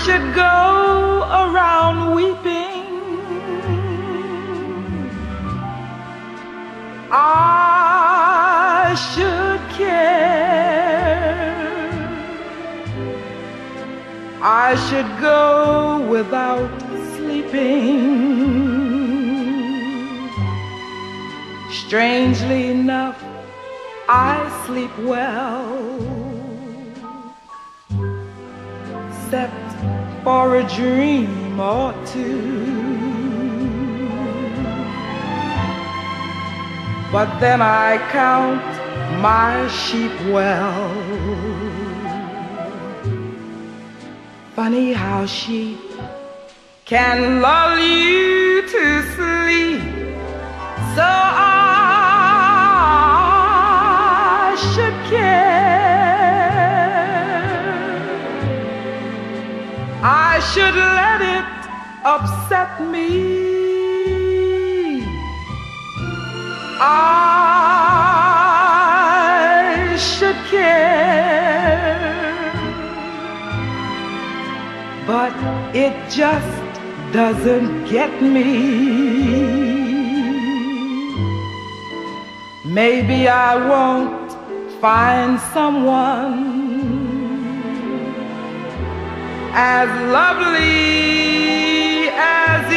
should go around weeping. I should care. I should go without sleeping. Strangely enough, I sleep well, except for a dream or two. But then I count my sheep well. Funny how sheep can lull you to sleep. So I should care. I should let it upset me. I should care. But it just doesn't get me. Maybe I won't find someone as lovely as